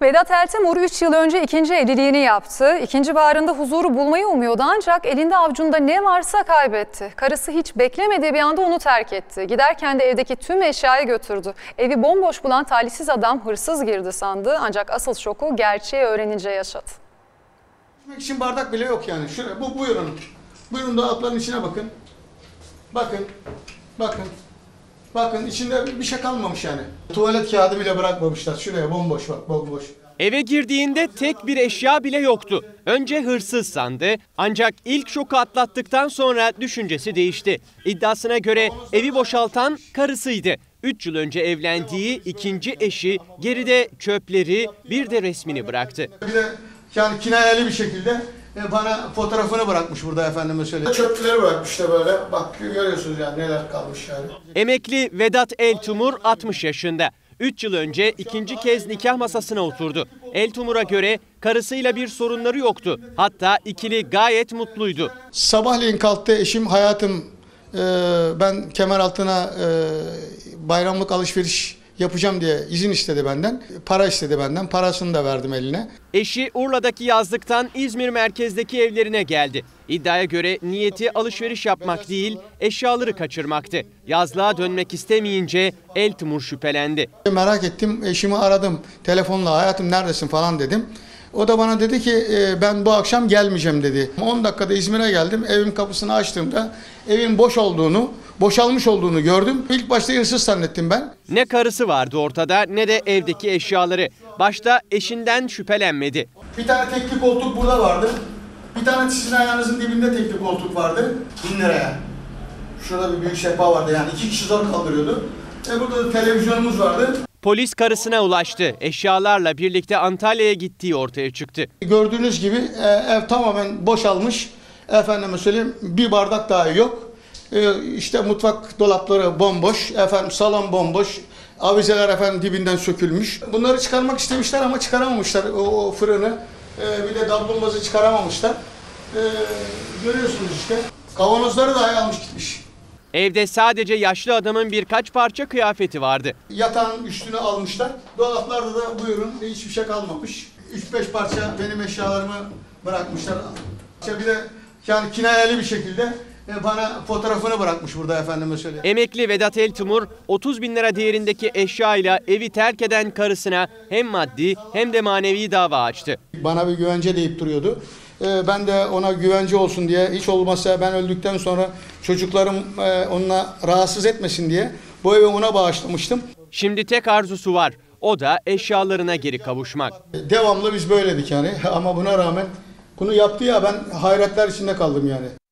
Vedat Eltimur 3 yıl önce ikinci evliliğini yaptı. İkinci baharında huzuru bulmayı umuyordu ancak elinde avucunda ne varsa kaybetti. Karısı hiç beklemediği bir anda onu terk etti. Giderken de evdeki tüm eşyayı götürdü. Evi bomboş bulan talihsiz adam hırsız girdi sandı ancak asıl şoku gerçeği öğrenince yaşadı. İçmek için bardak bile yok yani. Şuraya, buyurun. Buyurun dolapların içine bakın. Bakın içinde bir şey kalmamış yani. Tuvalet kağıdı bile bırakmamışlar. Şuraya bomboş bak, bomboş. Eve girdiğinde tek bir eşya bile yoktu. Önce hırsız sandı ancak ilk şoku atlattıktan sonra düşüncesi değişti. İddiasına göre evi boşaltan karısıydı. 3 yıl önce evlendiği ikinci eşi geride çöpleri bir de resmini bıraktı. Bir de yani kinayeli bir şekilde bana fotoğrafını bırakmış burada efendime söyleyeyim. Çöpleri bırakmış işte böyle. Bak görüyorsunuz yani neler kalmış yani. Emekli Vedat Eltimur 60 yaşında. 3 yıl önce ikinci kez nikah masasına oturdu. Eltimur'a göre karısıyla bir sorunları yoktu. Hatta ikili gayet mutluydu. Sabahleyin kalktı eşim, hayatım ben Kemeraltı'na bayramlık alışveriş yapacağım diye izin istedi benden. Para istedi benden. Parasını da verdim eline. Eşi Urla'daki yazlıktan İzmir merkezdeki evlerine geldi. İddiaya göre niyeti alışveriş yapmak değil, eşyaları kaçırmaktı. Yazlığa dönmek istemeyince Eltimur şüphelendi. Merak ettim, eşimi aradım. Telefonla hayatım neredesin falan dedim. O da bana dedi ki ben bu akşam gelmeyeceğim dedi. 10 dakikada İzmir'e geldim. Evin kapısını açtığımda evin boşalmış olduğunu gördüm. İlk başta hırsız zannettim ben. Ne karısı vardı ortada ne de evdeki eşyaları. Başta eşinden şüphelenmedi. Bir tane tekli koltuk burada vardı. Bir tane sizin ayağınızın dibinde tekli koltuk vardı. 1000 liraya. Şurada bir büyük sehpa vardı yani 2 kişi zor kaldırıyordu. Burada da televizyonumuz vardı. Polis karısına ulaştı. Eşyalarla birlikte Antalya'ya gittiği ortaya çıktı. Gördüğünüz gibi ev tamamen boşalmış. Efendime söyleyeyim bir bardak dahi yok. İşte mutfak dolapları bomboş. Salon bomboş. Avizeler dibinden sökülmüş. Bunları çıkarmak istemişler ama çıkaramamışlar. O fırını bir de davlumbazı çıkaramamışlar. Görüyorsunuz işte. Kavanozları dahi almış gitmiş. Evde sadece yaşlı adamın birkaç parça kıyafeti vardı. Yatağın üstüne almışlar. Dolaplarda da buyurun hiçbir şey kalmamış. 3-5 parça benim eşyalarımı bırakmışlar. Bir de yani kinayeli bir şekilde bana fotoğrafını bırakmış burada efendime söyleyeyim. Emekli Vedat Eltimur 30 bin lira değerindeki eşyayla evi terk eden karısına hem maddi hem de manevi dava açtı. Bana bir güvence deyip duruyordu. Ben de ona güvence olsun diye hiç olmazsa ben öldükten sonra çocuklarım onunla rahatsız etmesin diye bu evi ona bağışlamıştım. Şimdi tek arzusu var. O da eşyalarına geri kavuşmak. Devamlı biz böyledik yani ama buna rağmen bunu yaptı ya ben hayretler içinde kaldım yani.